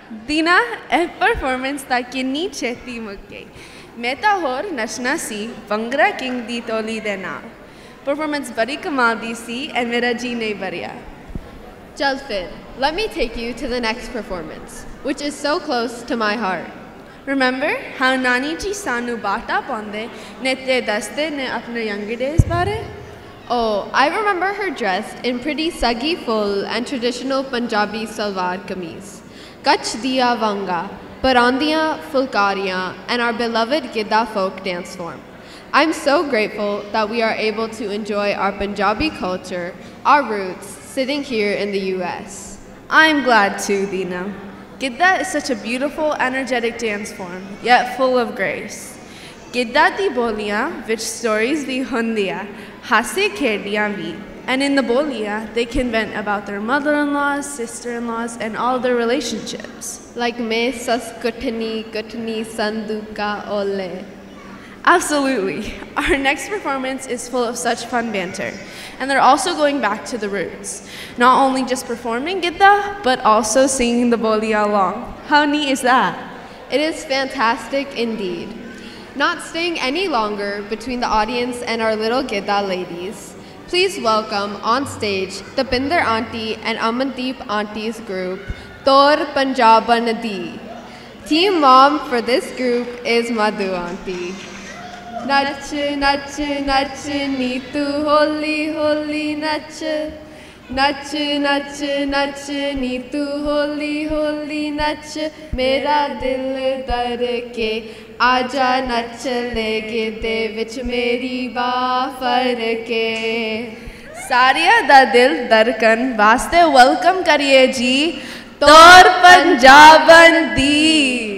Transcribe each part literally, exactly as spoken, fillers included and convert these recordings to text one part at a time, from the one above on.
Dina, eh performance ta kinni cheti mukke. Meta hor nashna si Vangra King di toli de naal. Performance badi kamal di si and mera ji nahi bariya. Chal fir, let me take you to the next performance, which is so close to my heart. Remember how Nani ji sanu bata ponde nette daste ne apne younger days bare? Oh, I remember her dressed in pretty saggi full and traditional Punjabi salwar kameez. Kach diya vanga, parandiya fulkariyan, and our beloved Gidda folk dance form. I'm so grateful that we are able to enjoy our Punjabi culture, our roots, sitting here in the U S. I'm glad too, Dina. Gidda is such a beautiful, energetic dance form, yet full of grace. Gidda di boliyan, which stories di hundiya, hase khediyan vi. And in the bolia, they can vent about their mother-in-laws, sister-in-laws, and all their relationships. Like me sas kutni kutni sanduka ole. Absolutely. Our next performance is full of such fun banter. And they're also going back to the roots. Not only just performing Gidda, but also singing the bolia along. How neat is that? It is fantastic indeed. Not staying any longer between the audience and our little Gidda ladies, please welcome on stage the Pinder Auntie and Amandeep Auntie's group, Tor Punjabanadi. Team mom for this group is Madhu Auntie. Nach, nach, nach, neetu holi, holi, nach. Nach, nach, nach, neetu holi, holi, nach. Mera dil dar ke aaja nach le gidde vich meri ba far ke. Saria da dil darkan vaste welcome kariye ji Tor Punjabandi.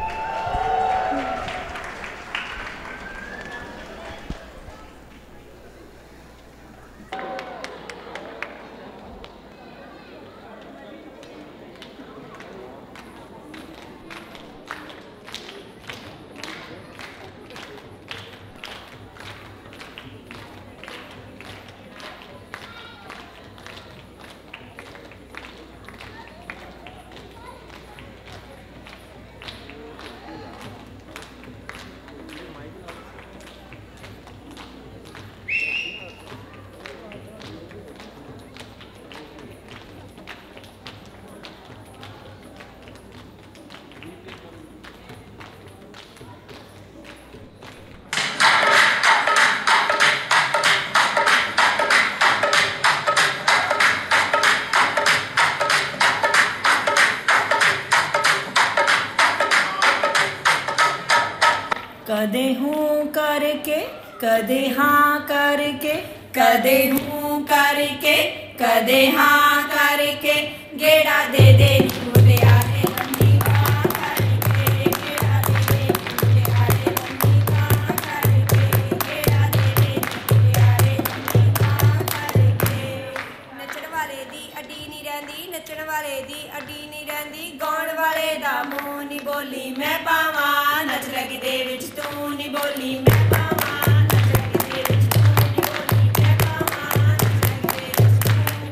कदे हूँ करके कदे हाँ करके कदे हूँ करके कदे हाँ करके गेड़ा दे दे मुंडिया रे लंबी बाँ करके गेड़ा दे दे मुंडिया रे लंबी बाँ करके गेड़ा दे दे मुंडिया रे लंबी बाँ करके नचण वाले दी अड्डी नहीं रहंदी नचण वाले दी अड्डी नहीं रहंदी गाउण वाले दा मूंह नहीं बोली मैं पावां नच लगी दे विच तू नहीं बोली मैं पावां नच लगी दे विच तू नहीं बोली मैं पावां नच लगी दे विच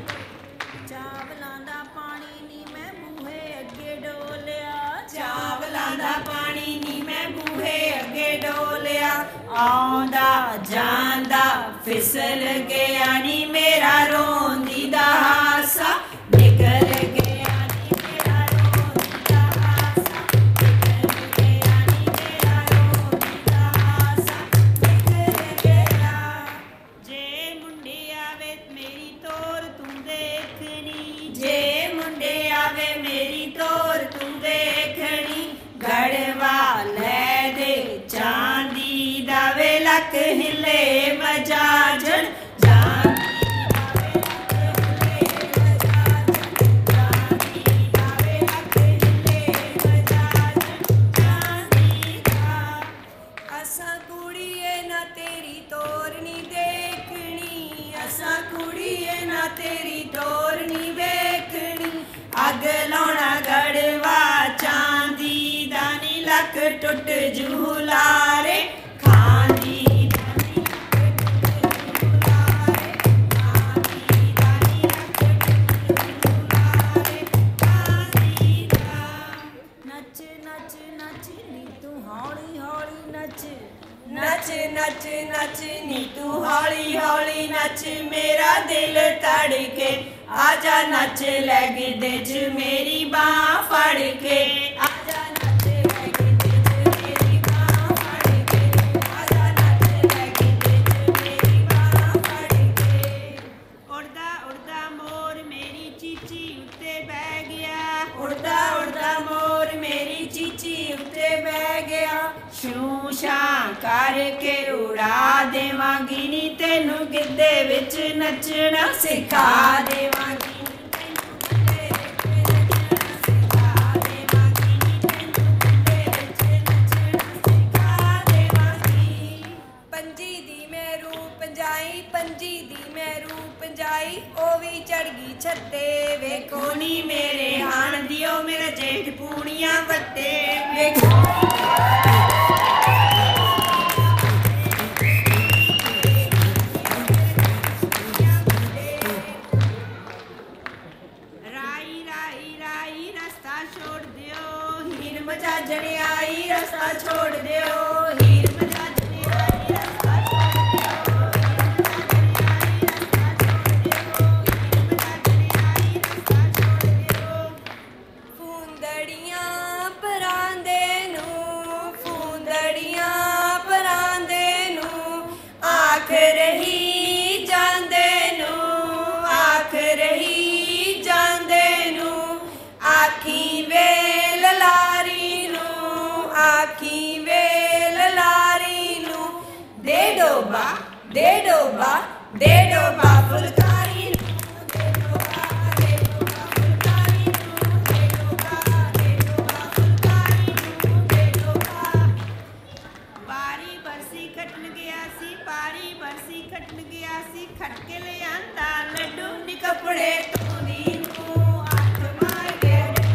तू चावलां दा पानी नी मैं बूहे अगे डोलिया चावलां दा पानी नी मैं बूहे अगे डोलिया आउंदा जांदा फिसल गया नी मेरा रोंदी दा हासा निकल गया नी मेरा रोंदी दा हासा निकल गया नी मेरा रोंदी दा हासा निकल गया जे मुंडे आवे मेरी तोर तू देखनी जे मुंडे आवे मेरी तोर तू देखनी गड़वा ले दे चांदी दा वे लक हिले मजाजन तेरी तोरनी वेखनी अग लाउणा गड़वा चांदी दानी लक टुट झूलारे खांदी दानी लक टुट झूलारे खांदी दानी लक टुट झूलारे खांदी दा नच नच नी तू हौली हौली नच मेरा दिल धड़के आजा नच लै गिद्धे च मेरी बांह फड़ के आजा नच लै गिद्धे च मेरी बांह फड़ के आजा नच लै गिद्धे च मेरी बांह फड़ के उड़दा उड़दा मोर मेरी चीची उत्ते बह गया उड़दा उड़दा मोर मेरी चीची उत्ते बह गया छू छां करके उड़ा देवांगी नी तैनू गिद्धे विच नचना सिखा देवांगी पंजी दी मैं रूप जाई पंजी दी मैं रूप जाई ओ भी चढ़गी छत्ते वेखो नी मेरे हाण दियो मेरा जेठ पूनियां वट्टे वेखो मजाजने आई रास्ता छोड़ दियो हीर मजाजने आई रास्ता छोड़ दियो फूंदड़ियां परांदे नू फूंदड़ियां परांदे नू आख रही जांदे नू आख रही जांदे नू आखी वे लारी नू आखी वेल लारी नू दे डोबा दे डोबा दे डोबा फुलकारी नू दे डोबा दे डोबा फुलकारी नू दे डोबा दे डोबा फुलकारी नू दे डोबा बारी बरसी खटन गया सी बारी बरसी खटन गया सी खट के ले आंदा लड्डू नी कपड़े तू दी नू हाथ मार के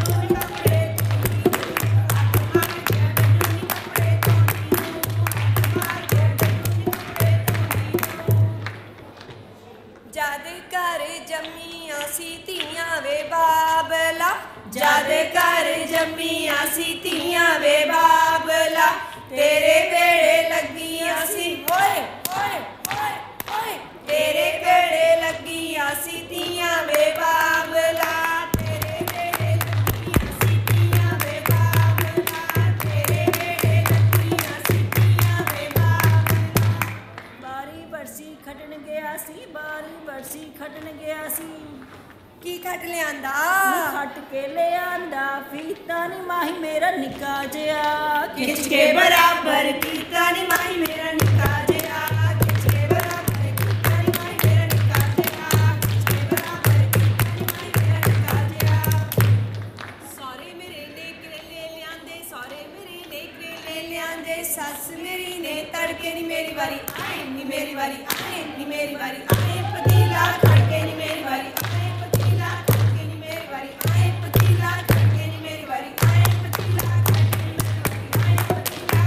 जद घर जम्मियां सी धीयां वे बाबला जद घर जम्मियां सी धीयां वे बाबला तेरे वेड़े लगियां सी ओए ओए ओए ओए तेरे वेड़े लगियां सी धीयां वे बाबला तेरे वेड़े लगियां सी धीयां वे बाबला तेरे वेड़े लगियां सी धीयां वे बाबला बारी बरसी खटन गया सी बारी बरसी खटन गया सी की खट लियांदा खट के लियांदा फीता नी माही मेरा निका जिया खिच के बराबर कीता नी माही मेरा निका जिया खिच के बराबर कीता नी माही मेरा निका जिया खिच के बराबर कीता नी माही मेरा निका जिया सौरे मेरे ने करेले लियांदे सौरे मेरे ने करेले लियांदे सस मेरी ने तड़के नी मेरी वारी आए नी मेरी वारी आए नी मेरी वारी आए पतीला खड़के नी मेरी वारी आए पतीला खड़के नी मेरी वारी आए पतीला खड़के नी मेरी वारी आए पतीला खड़के नी मेरी वारी आए पतीला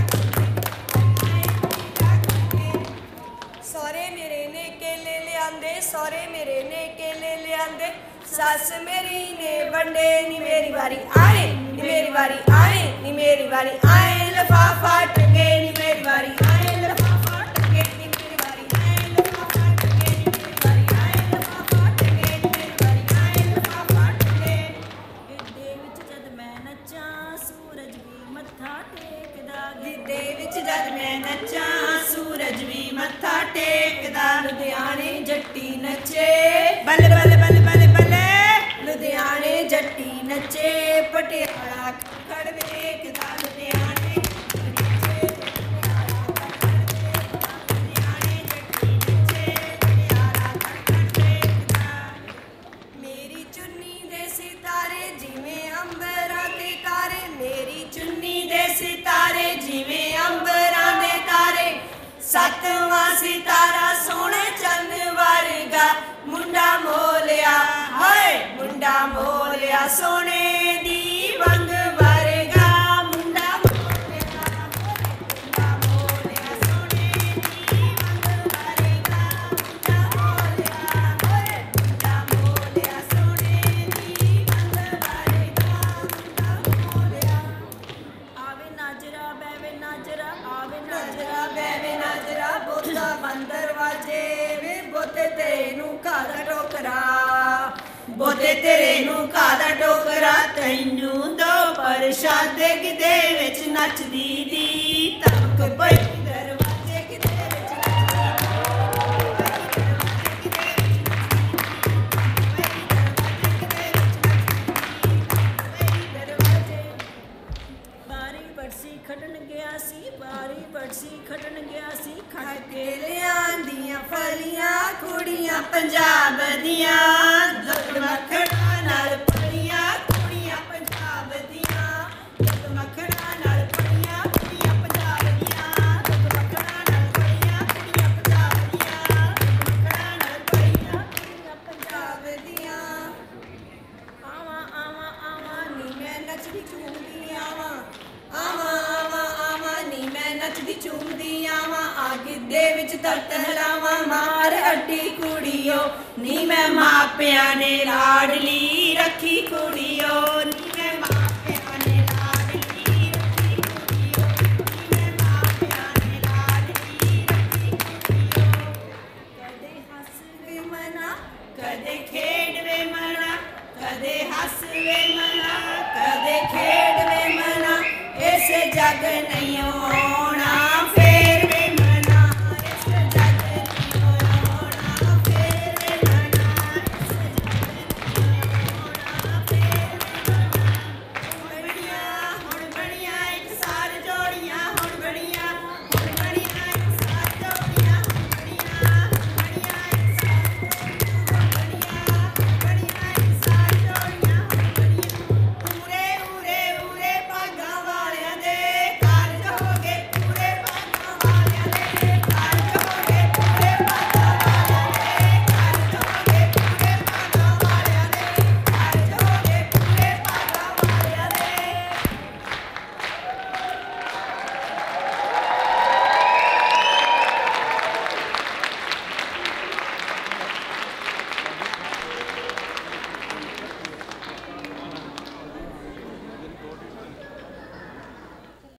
खड़के सौरे मेरे ने केले लियांदे सौरे मेरे ने केले लियांदे सस मेरी ने वंडे नी मेरी वारी आए नी मेरी वारी आए नी मेरी वारी आए लफाफा टंगे नी मेरी वारी आए लफाफा टंगे नी मेरी वारी आए लफाफा टंगे नी मेरी वारी आए लफाफा टंगे नी मेरी वारी आए लफाफा टंगे गिद्धे विच जद मैं नच्चां सूरज भी मत्था टेकदा गिद्धे विच जद मैं नच्चां सूरज भी मत्था टेकदा लुधियाने जट्टी नचे बल बल बल बल बल लुधियाने जट्टी नचे पटियाला खड़ वेखदा लुधियाने मेरी चुन्नी दे सितारे जिवें अंबरां दे तारे मेरी चुन्नी दे सितारे जिवें अंबरां दे तारे सतवां सितारा सोहणे चंद वर्गा मुंडा मोलिया हाय मुंडा मोलिया सोने दी वंग वर्गा मुंडा मोलिया मुंडा मोलिया सोने दी वंग वर्गा मुंडा मोलिया हाय मुंडा मोलिया सोने दी वंग वर्गा मुंडा मोलिया आवे नाजरा बेवे नाजरा आवे नाजरा बेवे नाजरा ਵੇ ਤੇਰੇ ਨੂੰ ਕਾਦਾ ਟੋਕਰਾ ਤੈਨੂੰ ਦੋ ਪ੍ਰਸ਼ਾਦੇ ਕਿਤੇ ਵਿੱਚ ਨੱਚਦੀ ਦੀ ਤਮਕ ਪਈ ਦਰਵਾਜ਼ੇ ਕਿਤੇ ਵਿੱਚ ਬਾਰੀ ਬਰਸੀ ਖੜਨ ਗਿਆ ਸੀ ਬਾਰੀ ਬਰਸੀ ਖੜਨ ਗਿਆ ਸੀ ਖੜ ਕੇ ਲਿਆਂਦੀਆਂ ਫਲੀਆਂ ਕੁੜੀਆਂ ਪੰਜਾਬ ਦੀਆਂ ਦੁੱਧ ਮੱਖਣਾ ਨਾਲ ਪਲੀਆਂ ਕੁੜੀਆਂ ਪੰਜਾਬ ਦੀਆਂ ਦੁੱਧ ਮੱਖਣਾ ਨਾਲ ਪਲੀਆਂ ਕੁੜੀਆਂ ਪੰਜਾਬ ਦੀਆਂ ਦੁੱਧ ਮੱਖਣਾ ਨਾਲ ਪਲੀਆਂ ਕੁੜੀਆਂ ਪੰਜਾਬ ਦੀਆਂ ਦੁੱਧ ਮੱਖਣਾ ਨਾਲ ਪਲੀਆਂ ਕੁੜੀਆਂ ਪੰਜਾਬ ਦੀਆਂ ਆਵਾਂ ਆਵਾਂ ਆਵਾਂ ਨੀ ਮੈਂ ਨੱਚਦੀ ਝੂਮਦੀ ਆਵਾਂ ਆਵਾਂ ਆਵਾਂ ਆਵਾਂ ਨੀ ਮੈਂ ਨੱਚਦੀ ਝੂਮਦੀ ਆਵਾਂ ਆ ਗਿੱਧੇ ਵਿੱਚ ਤਰਤ ਹਲਾਵਾਂ ਮਾਰ ਅੱਡੀ ਕੁੜੀਓ ਨੀ ਮੈਂ ਮਾਪਿਆਂ ਨੇ ਲਾਡਲੀ ਰੱਖੀ ਕੁੜੀਓ